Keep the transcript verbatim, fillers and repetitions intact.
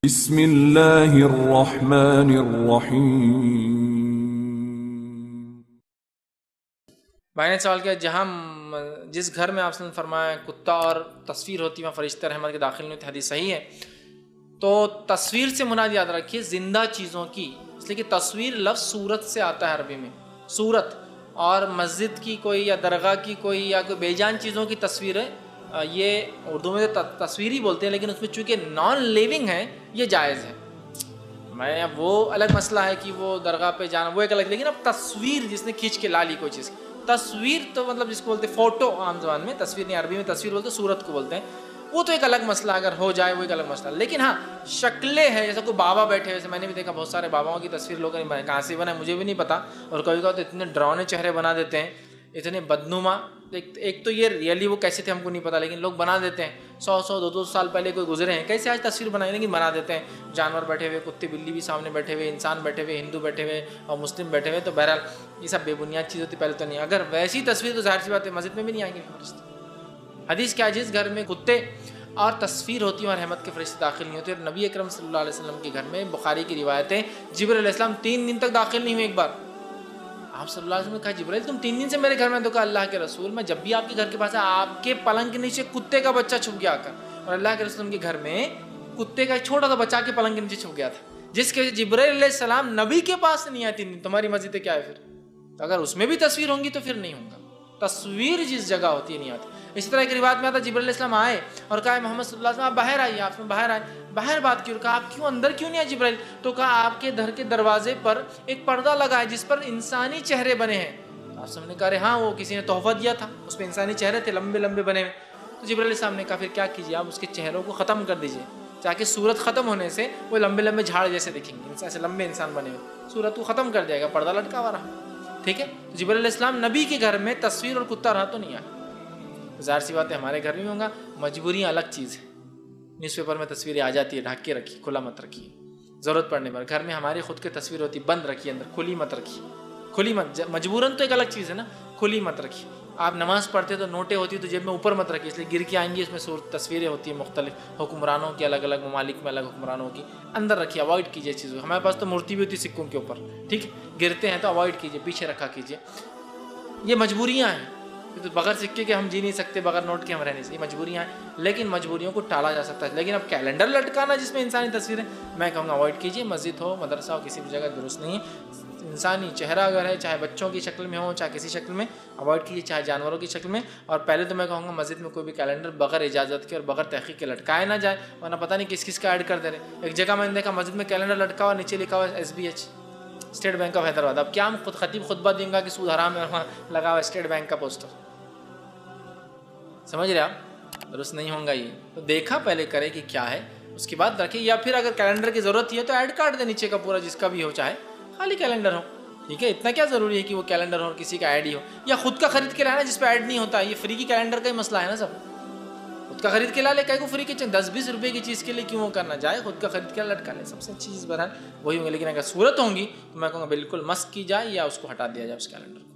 बिस्मिल्लाहिर्रहमानिर्रहीम। भाई ने सवाल किया, जहाँ जिस घर में आपने फरमाया कुत्ता और तस्वीर होती है वहाँ फरिश्ते रहमत के दाखिल नहीं होते, हदीस सही है। तो तस्वीर से मुराद याद रखिए जिंदा चीज़ों की, इसलिए कि तस्वीर लफ्ज़ सूरत से आता है अरबी में, सूरत। और मस्जिद की कोई या दरगाह की कोई या कोई बेजान चीज़ों की तस्वीर है, ये उर्दू में तो तस्वीर ही बोलते हैं, लेकिन उसमें चूँकि नॉन लिविंग है ये जायज़ है। मैं अब वो अलग मसला है कि वो दरगाह पे जाना वो एक अलग, लेकिन अब तस्वीर जिसने खींच के ला ली कोई चीज़, तस्वीर तो मतलब जिसको बोलते हैं फ़ोटो, आम ज़बान में तस्वीर नहीं, अरबी में तस्वीर बोलते हैं, सूरत को बोलते हैं, वो तो एक अलग मसला अगर हो जाए वो एक अलग मसला। लेकिन हाँ शक्लें हैं, जैसे कोई बाबा बैठे हुए, जैसे मैंने भी देखा बहुत सारे बाबाओं की तस्वीर लोगों ने बनाई, कहाँ से बनाए मुझे भी नहीं पता, और कभी कभी तो इतने डरावने चेहरे बना देते हैं, इतने बदनुमा। एक, एक तो ये रियली वो कैसे थे हमको नहीं पता, लेकिन लोग बना देते हैं। सौ सौ दो दो साल पहले कोई गुजरे हैं, कैसे आज तस्वीर बनाई, लेकिन बना देते हैं। जानवर बैठे हुए, कुत्ते बिल्ली भी सामने बैठे हुए, इंसान बैठे हुए, हिंदू बैठे हुए और मुस्लिम बैठे हुए। तो बहरहाल ये सब बेबुनियाद चीज़ होती, पहले तो नहीं। अगर वैसी तस्वीर तो जाहिर सी बात है मस्जिद में भी नहीं आएंगे फरिश्ते। हदीस क्या है, जिस घर में कुत्ते और तस्वीर होती है और रहमत के फरिश्ते दाखिल नहीं होते। और नबी अकरम सल्लल्लाहु अलैहि वसल्लम के घर में बुखारी की रिवायत है, जिब्रील अलैहिस्सलाम तीन दिन तक दाखिल नहीं हुए। एक बार आप सल्लल्लाहु अलैहि वसल्लम ने कहा, जिब्राइल तुम तीन दिन से मेरे घर में, तो कहा अल्लाह के रसूल मैं जब भी आपके घर के पास आया आपके पलंग के नीचे कुत्ते का बच्चा छुप गया आकर, और अल्लाह के रसूल के घर में कुत्ते का छोटा सा बच्चा के पलंग के नीचे छुप गया था, जिसके वजह से जिब्राइल अलैहिस्सलाम नबी के पास नहीं आए तीन दिन। तुम्हारी मस्जिद क्या है फिर? तो अगर उसमें भी तस्वीर होंगी तो फिर नहीं होगा। तस्वीर जिस जगह होती है नहीं आती। इसी तरह एक रिवायत में आता, जिब्राइल अलैहिस्सलाम आए और कहा मोहम्मद सल्लल्लाहु अलैहि वसल्लम आप बाहर आइए, आप बाहर आए। बाहर बात क्यों? कहा आप क्यों अंदर क्यों नहीं आए जिब्राइल? तो कहा आपके घर के दरवाजे पर एक पर्दा लगा है जिस पर इंसानी चेहरे बने हैं। आप सबने कहा हाँ वो किसी ने तोहफा दिया था, उस पर इंसानी चेहरे थे लंबे लंबे बने हुए। तो जिब्राइल अलैहिस्सलाम ने कहा फिर क्या कीजिए, आप उसके चेहरों को ख़त्म कर दीजिए ताकि सूरत ख़त्म होने से वो लंबे लंबे झाड़ जैसे दिखेंगे, ऐसे लंबे इंसान बने हुए, सूरत को ख़त्म कर दिया, पर्दा लटका हुआ रहा। ठीक है, तो जिब्राइल अलैहिस्सलाम नबी के घर में तस्वीर और कुत्ता रहा तो नहीं आया। ज़ाहिर सी बात है हमारे घर में होगा। मजबूरियाँ अलग चीज़ है, न्यूज़पेपर में तस्वीरें आ जाती है, ढक के रखिए, खुला मत रखिए। ज़रूरत पड़ने पर घर में हमारी खुद की तस्वीर होती, बंद रखिए अंदर, खुली मत रखिए, खुली मत। मजबूरन तो एक अलग चीज़ है ना, खुली मत रखिए। आप नमाज़ पढ़ते तो नोटें होती तो जेब में ऊपर मत रखिए, इसलिए गिर के आएंगी। इसमें सूरत तस्वीरें होती है मुख्तलिफ हुक्मरानों की, अलग अलग ममालिक में अलग हुक्मरानों की, अंदर रखिए, अवॉइड कीजिए चीज़ों। हमारे पास तो मूर्ति भी होती है सिक्कों के ऊपर, ठीक है, गिरते हैं तो अवॉइड कीजिए, पीछे रखा कीजिए। ये मजबूरियाँ हैं, तो बगैर सिक्के के हम जी नहीं सकते, बगैर नोट के हम रह नहीं सकते, मजबूरियाँ हैं। लेकिन मजबूरियों को टाला जा सकता है। लेकिन अब कैलेंडर लटकाना जिसमें इंसानी तस्वीरें, मैं कहूँगा अवॉइड कीजिए। मस्जिद हो, मदरसा हो, किसी भी जगह दुरुस्त नहीं है। इंसानी चेहरा अगर है, चाहे बच्चों की शक्ल में हो, चाहे किसी शक्ल में, अवॉइड कीजिए, चाहे जानवरों की शक्ल में। और पहले तो मैं कहूँगा मस्जिद में कोई भी कैलेंडर बगैर इजाज़त के और बगैर तहक़ीक़ के लटकाए ना जाए, वरना पता नहीं किस किस का ऐड कर दे रहे। एक जगह मैंने देखा मस्जिद में कैलेंडर लटका हुआ, नीचे लिखा हुआ S B H, state bank of Hyderabad. अब क्या हम खुद खतीब खुतबा देंगे कि सूद हराम है, वहाँ लगा हुआ स्टेट बैंक का पोस्टर, समझ रहे आप? दुरुस्त नहीं होगा ये। तो देखा पहले करे कि क्या है, उसके बाद रखिए। या फिर अगर कैलेंडर की ज़रूरत ही है तो ऐड कार्ड दे नीचे का पूरा, जिसका भी हो, चाहे खाली कैलेंडर हो, ठीक है। इतना क्या ज़रूरी है कि वो कैलेंडर हो और किसी का ऐड ही हो, या खुद का खरीद के लाना जिस पर ऐड नहीं होता। ये फ्री की कैलेंडर का ही मसला है ना, सब खुद का खरीद के ला ले, कहीं को फ्री के दस बीस रुपये की चीज़ के लिए क्यों करना जाए, खुद का खरीद के लटका ले, सबसे अच्छी चीज़ बहरहाल वही होंगी। लेकिन अगर सूरत होंगी तो मैं कहूँगा बिल्कुल मस्क की जाए या उसको हटा दिया जाए उस कैलेंडर को।